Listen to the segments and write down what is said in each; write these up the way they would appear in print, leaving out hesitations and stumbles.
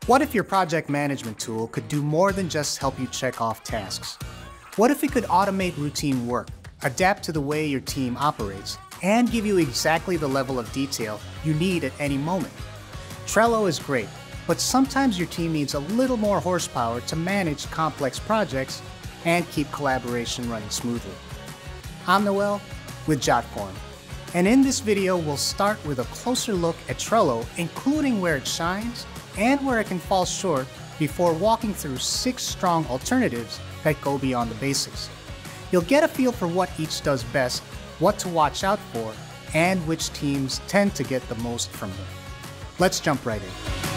What if your project management tool could do more than just help you check off tasks? What if it could automate routine work, adapt to the way your team operates, and give you exactly the level of detail you need at any moment? Trello is great, but sometimes your team needs a little more horsepower to manage complex projects and keep collaboration running smoothly. I'm Noel with Jotform, and in this video we'll start with a closer look at Trello, including where it shines and where it can fall short, before walking through 6 strong alternatives that go beyond the basics. You'll get a feel for what each does best, what to watch out for, and which teams tend to get the most from them. Let's jump right in.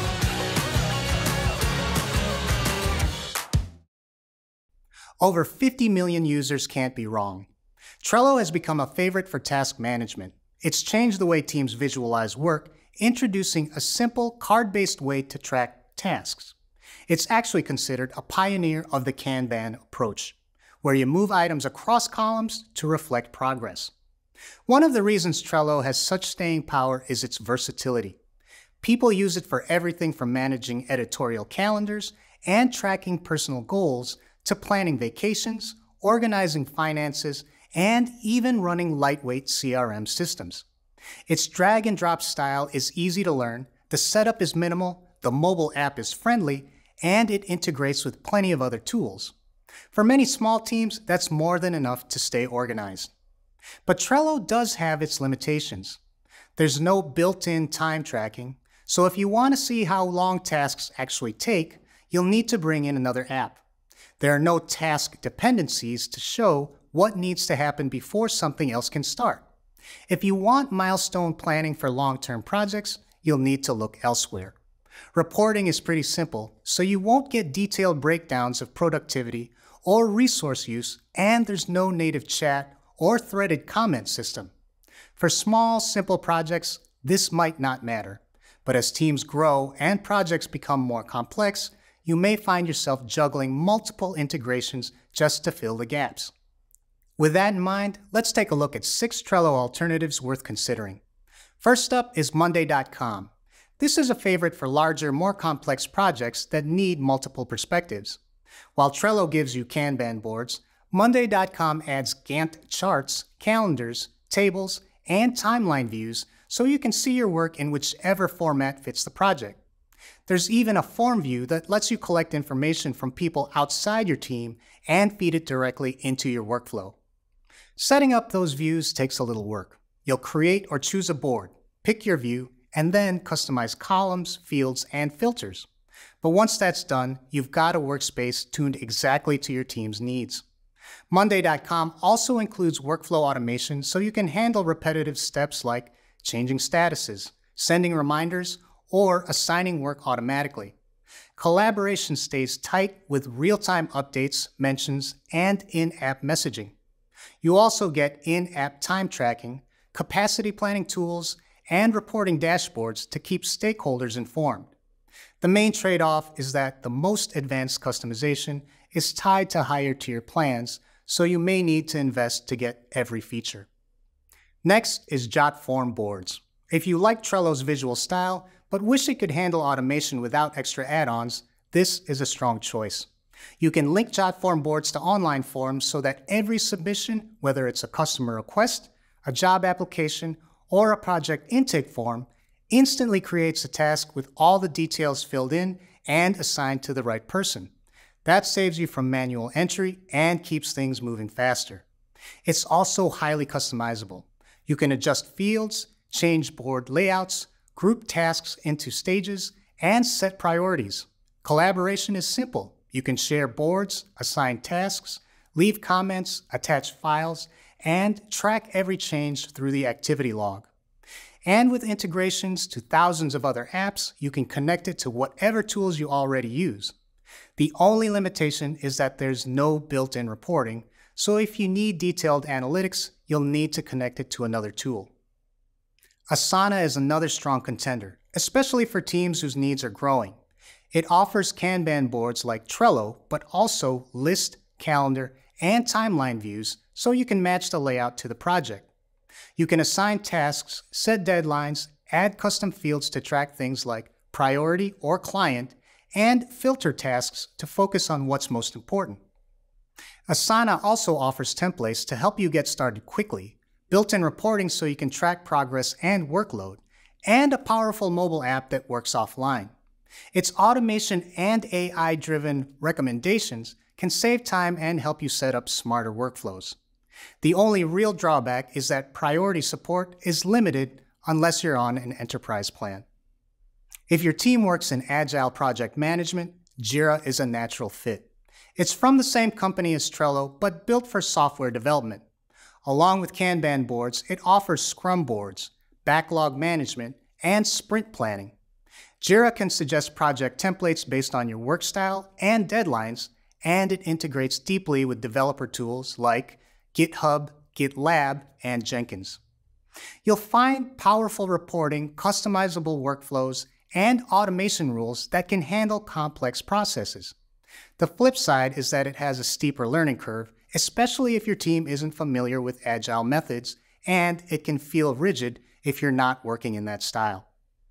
Over 50 million users can't be wrong. Trello has become a favorite for task management. It's changed the way teams visualize work, introducing a simple card-based way to track tasks. It's actually considered a pioneer of the kanban approach, where you move items across columns to reflect progress. One of the reasons Trello has such staying power is its versatility. People use it for everything from managing editorial calendars and tracking personal goals to planning vacations, organizing finances, and even running lightweight CRM systems. Its drag and drop style is easy to learn, the setup is minimal, the mobile app is friendly, and it integrates with plenty of other tools. For many small teams, that's more than enough to stay organized. But Trello does have its limitations. There's no built-in time tracking, so if you want to see how long tasks actually take, you'll need to bring in another app. There are no task dependencies to show what needs to happen before something else can start. If you want milestone planning for long-term projects, you'll need to look elsewhere. Reporting is pretty simple, so you won't get detailed breakdowns of productivity or resource use, and there's no native chat or threaded comment system. For small, simple projects, this might not matter, but as teams grow and projects become more complex, you may find yourself juggling multiple integrations just to fill the gaps. With that in mind, let's take a look at 6 Trello alternatives worth considering. First up is Monday.com. This is a favorite for larger, more complex projects that need multiple perspectives. While Trello gives you Kanban boards, Monday.com adds Gantt charts, calendars, tables, and timeline views so you can see your work in whichever format fits the project. There's even a form view that lets you collect information from people outside your team and feed it directly into your workflow. Setting up those views takes a little work. You'll create or choose a board, pick your view, and then customize columns, fields, and filters. But once that's done, you've got a workspace tuned exactly to your team's needs. Monday.com also includes workflow automation so you can handle repetitive steps like changing statuses, sending reminders, or assigning work automatically. Collaboration stays tight with real-time updates, mentions, and in-app messaging. You also get in-app time tracking, capacity planning tools, and reporting dashboards to keep stakeholders informed. The main trade-off is that the most advanced customization is tied to higher tier plans, so you may need to invest to get every feature. Next is Jotform Boards. If you like Trello's visual style, but wish it could handle automation without extra add-ons, this is a strong choice. You can link Jotform Boards to online forums so that every submission, whether it's a customer request, a job application, or a project intake form, instantly creates a task with all the details filled in and assigned to the right person. That saves you from manual entry and keeps things moving faster. It's also highly customizable. You can adjust fields, change board layouts, group tasks into stages, and set priorities. Collaboration is simple. You can share boards, assign tasks, leave comments, attach files, and track every change through the activity log. And with integrations to thousands of other apps, you can connect it to whatever tools you already use. The only limitation is that there's no built-in reporting, so if you need detailed analytics, you'll need to connect it to another tool. Asana is another strong contender, especially for teams whose needs are growing. It offers Kanban boards like Trello, but also list, calendar, and timeline views so you can match the layout to the project. You can assign tasks, set deadlines, add custom fields to track things like priority or client, and filter tasks to focus on what's most important. Asana also offers templates to help you get started quickly, built-in reporting so you can track progress and workload, and a powerful mobile app that works offline. Its automation and AI-driven recommendations can save time and help you set up smarter workflows. The only real drawback is that priority support is limited unless you're on an enterprise plan. If your team works in agile project management, Jira is a natural fit. It's from the same company as Trello, but built for software development. Along with Kanban boards, it offers Scrum boards, backlog management, and sprint planning. Jira can suggest project templates based on your work style and deadlines, and it integrates deeply with developer tools like GitHub, GitLab, and Jenkins. You'll find powerful reporting, customizable workflows, and automation rules that can handle complex processes. The flip side is that it has a steeper learning curve, especially if your team isn't familiar with agile methods, and it can feel rigid if you're not working in that style.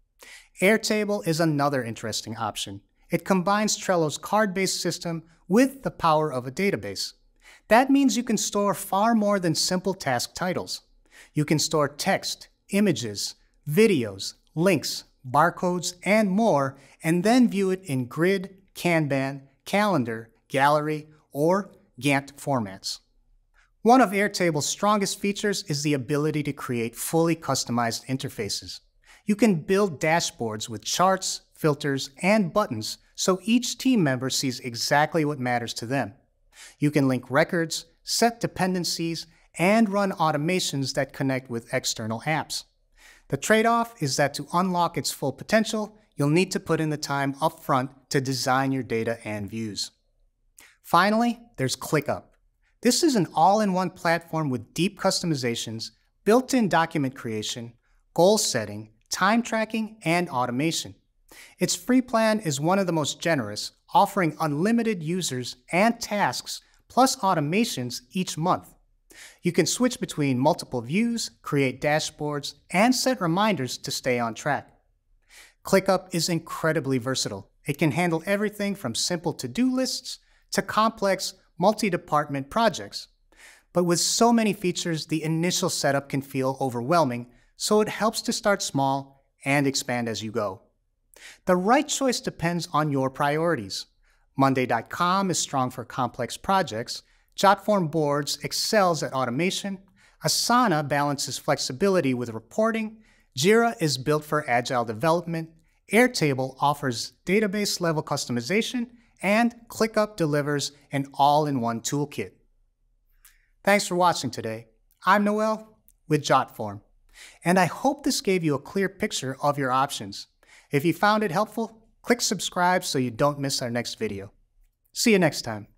Airtable is another interesting option. It combines Trello's card-based system with the power of a database. That means you can store far more than simple task titles. You can store text, images, videos, links, barcodes, and more, and then view it in grid, Kanban, calendar, gallery, or Gantt formats. One of Airtable's strongest features is the ability to create fully customized interfaces. You can build dashboards with charts, filters, and buttons so each team member sees exactly what matters to them. You can link records, set dependencies, and run automations that connect with external apps. The trade-off is that to unlock its full potential, you'll need to put in the time upfront to design your data and views. Finally, there's ClickUp. This is an all-in-one platform with deep customizations, built-in document creation, goal setting, time tracking, and automation. Its free plan is one of the most generous, offering unlimited users and tasks, plus automations each month. You can switch between multiple views, create dashboards, and set reminders to stay on track. ClickUp is incredibly versatile. It can handle everything from simple to-do lists to complex multi-department projects. But with so many features, the initial setup can feel overwhelming, so it helps to start small and expand as you go. The right choice depends on your priorities. Monday.com is strong for complex projects, Jotform Boards excels at automation, Asana balances flexibility with reporting, Jira is built for agile development, Airtable offers database-level customization, and ClickUp delivers an all-in-one toolkit. Thanks for watching today. I'm Noel with Jotform, and I hope this gave you a clear picture of your options. If you found it helpful, click subscribe so you don't miss our next video. See you next time.